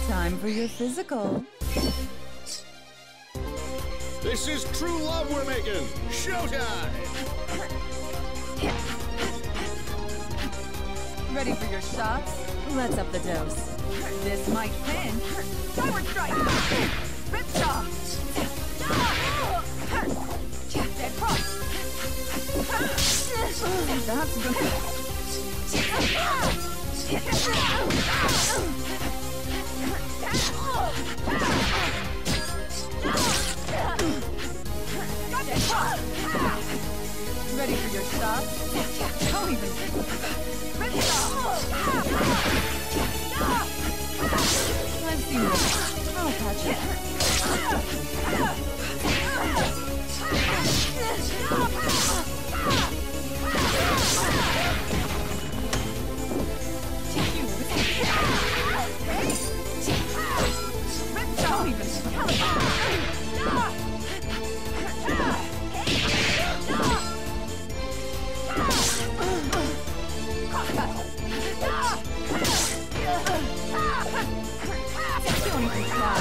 Time for your physical. This is true love we're making. Showtime! Ready for your shots? Let's up the dose. This might pin. Forward strike! Ripsaw! Dead cross! That's good. Ready for your shot? Don't even. I've seen this. I'll catch it. Don't even. Don't even try.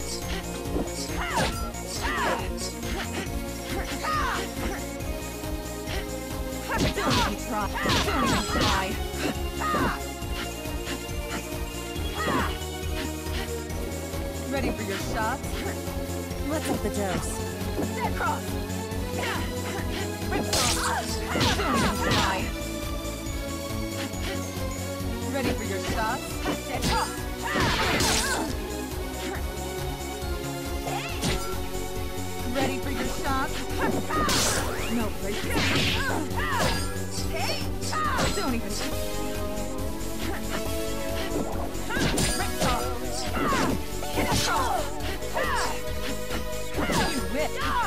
Don't even try. Don't even try. Ready for your shot? Let's up the dose. Dead cross. Don't even try. Ready for your shot? Dead cross. Ready for your shot? No place. Don't even. You whip.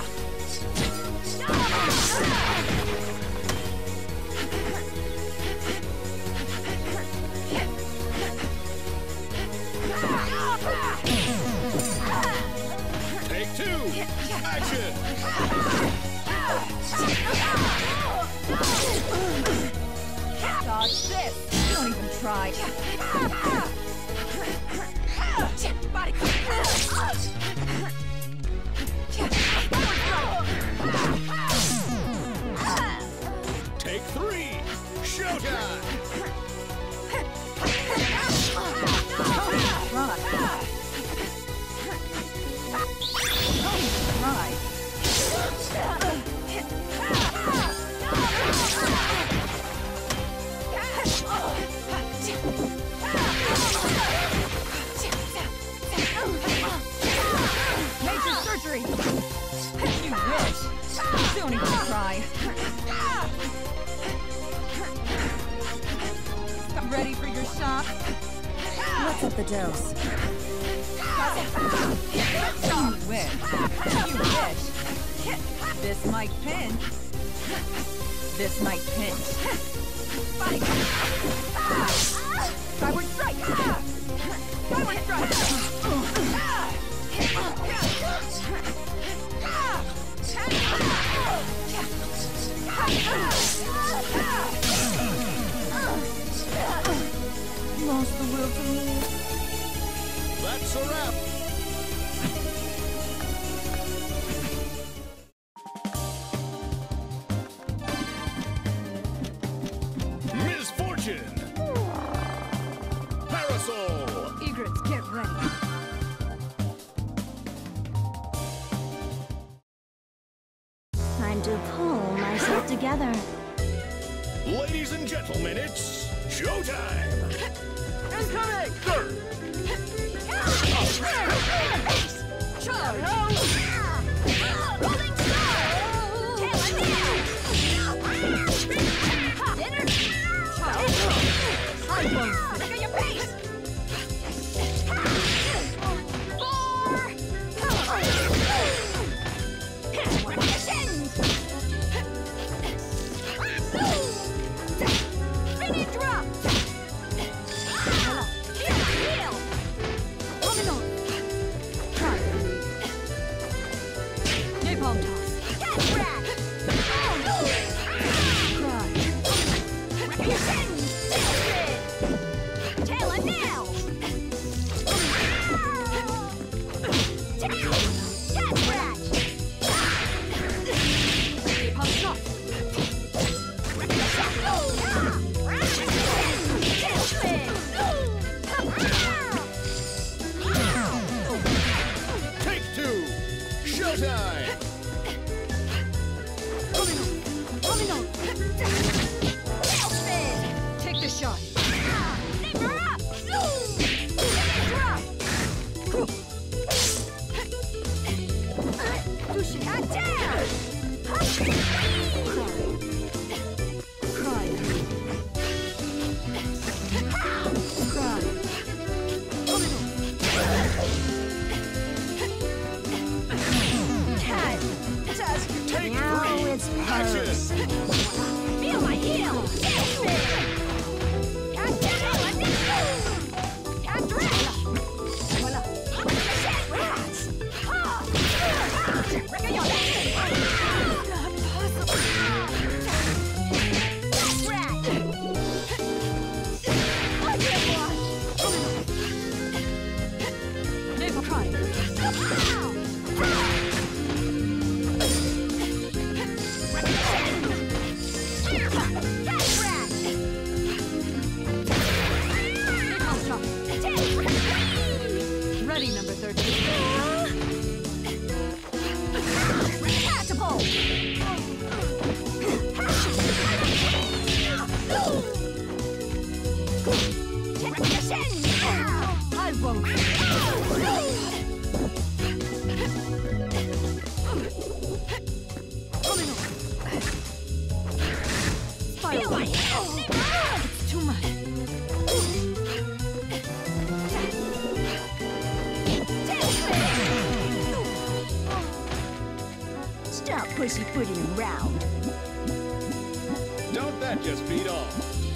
Take two! Action! Dodge this! Don't even try. Body. Take three! Showtime! Don't even try. Don't even try. Major surgery! You wish! Don't even try. Ready for your shot? Let's up the dose. You win. You wish. This might pinch. This might pinch. Body. Skyward strike! Skyward strike! Lost the will to live. That's a wrap! Misfortune! Parasol! Egrets, get ready. Time to pull myself together. Ladies and gentlemen, it's showtime! Incoming! Third! Charge! Rolling star! Tail and dinner! Look at your face! 4! Repetitions! Spinning drop! Heel! Showtime! Tailspin! Take the shot. Neighbor up! Drop! Got down! Cry. Cry. Cat! Just Take Now 3! it's Action! feel my heel! Tailspin! Got down! Got drag! Voila! Shit rats! Bring your Not possible! Rat! I can't watch! Never cry. Ready, number 13. Catapult! I won't. Feel my It's too much. Stop pussyfooting around. Don't that just beat all?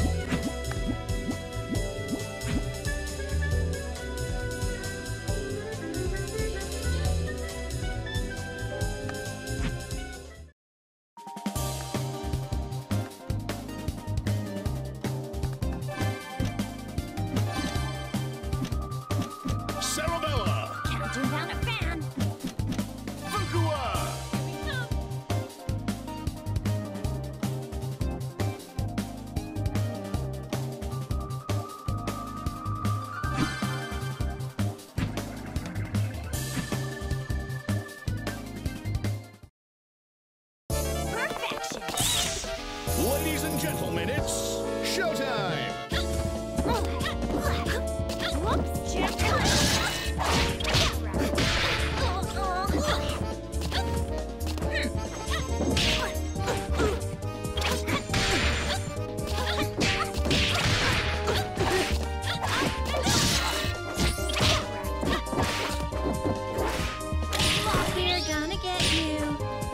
Cerebella! Counting down a fan. Fukua! Perfection. Ladies and gentlemen, it's showtime! Whoops, Jim. We're gonna get you.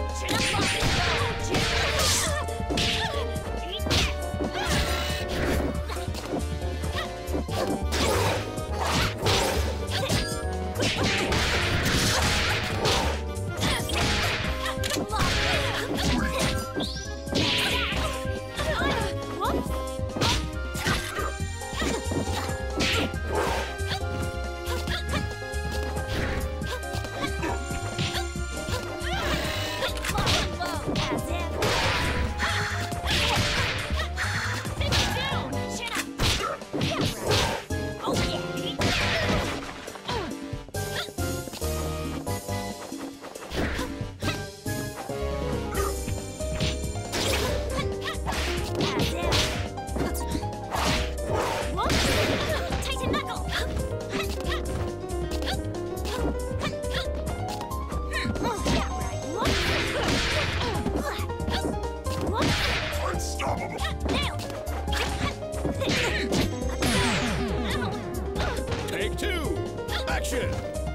Tighten knuckle. Take 2! Action!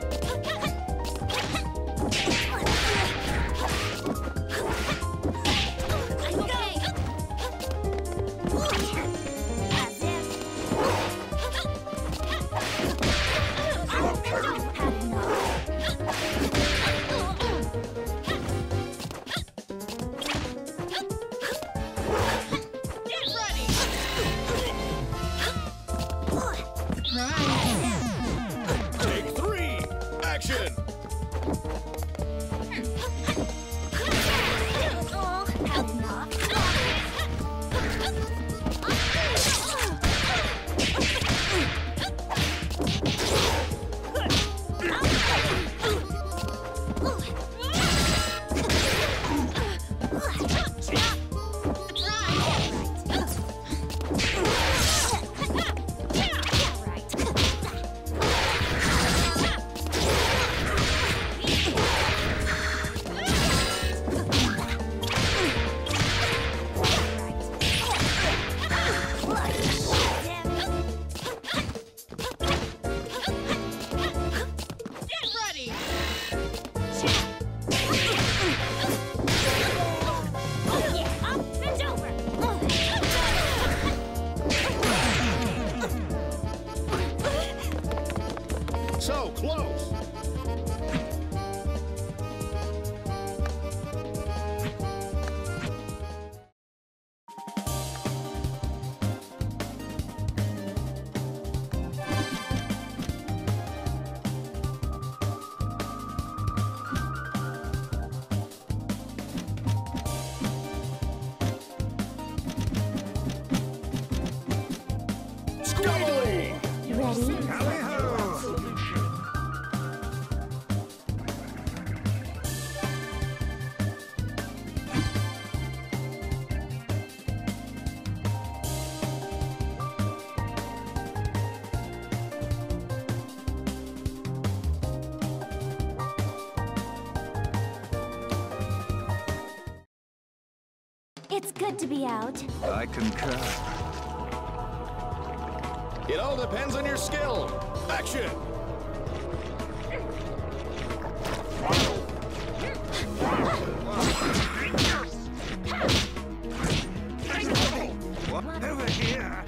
Take 3! Action! So close. Ready? It's good to be out. I concur. It all depends on your skill. Action! What? Over here!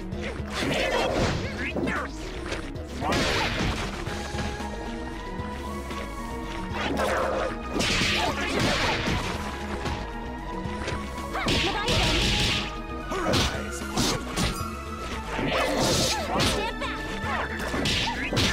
Arise! Stand back!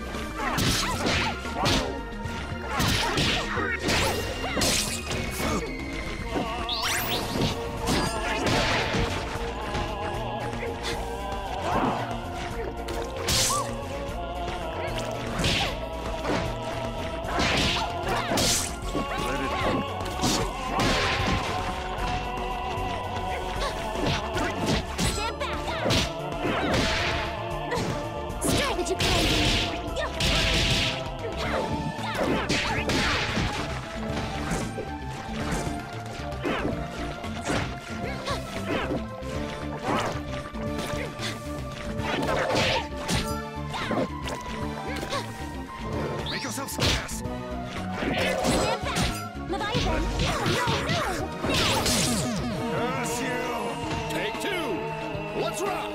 Stand back! Strike at your Make yourself scarce! Stand back! Leviathan! No! Curse you! Take two. Let's rock.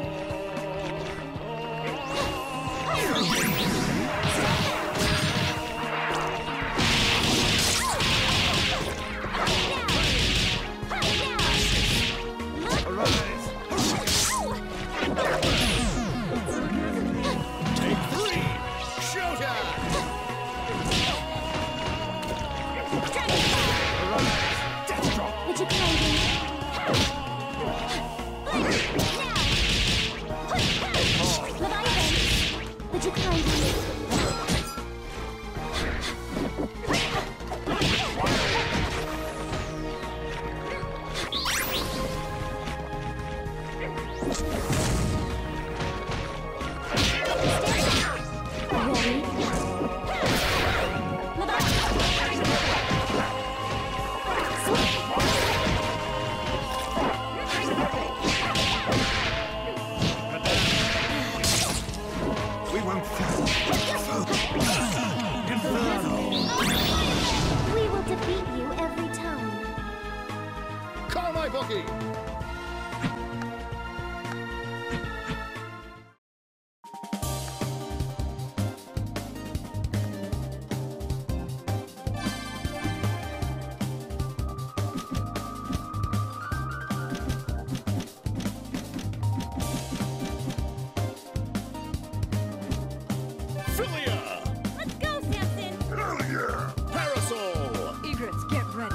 Arise! Take three. Showtime. Death drop! Would you kindly? Leviathan! Would you kindly? Ready? We won't fall! Inferno! We will defeat you every time. Call my bookie. Philia. Let's go, Samson! Hell yeah! Parasol. Egrets, get ready.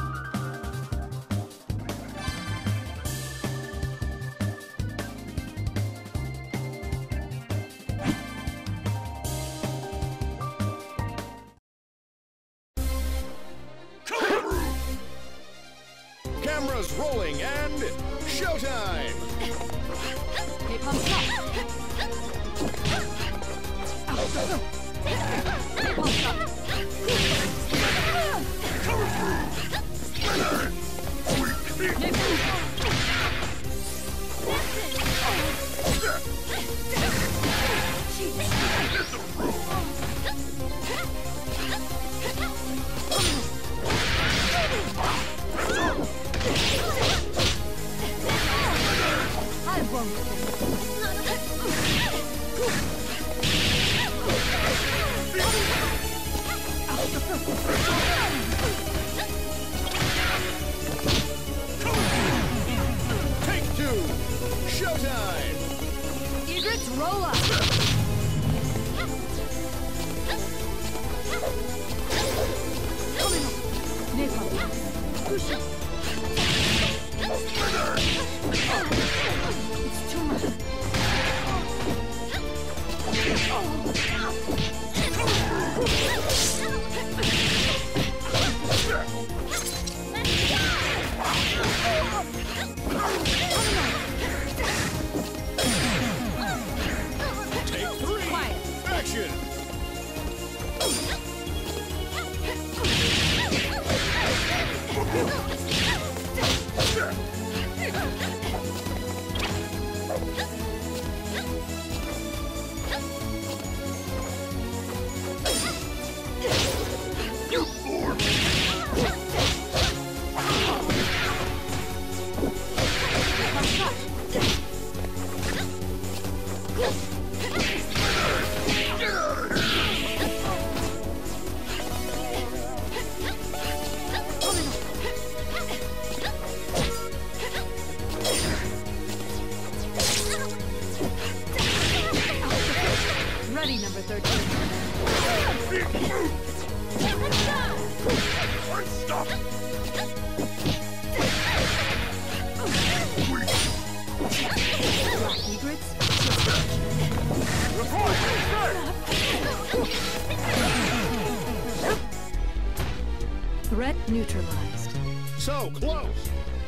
Cameras rolling and showtime. Napalm shot. Napalm shot. I won't. Ready, number 13. Stop! Black egrets. Threat neutralized. So close.